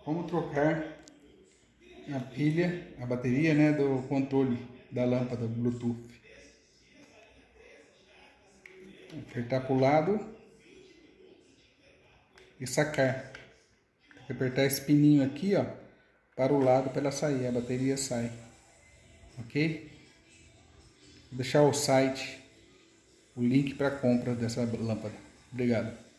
Como trocar a pilha, a bateria, né, do controle da lâmpada Bluetooth. Apertar para o lado e sacar. Tem que apertar esse pininho aqui, ó, para o lado para ela sair, a bateria sai. Ok? Vou deixar o site, o link para compra dessa lâmpada. Obrigado.